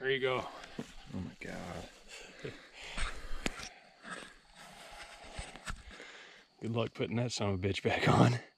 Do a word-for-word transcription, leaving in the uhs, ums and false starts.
There you go. Oh my God. Good luck putting that son of a bitch back on.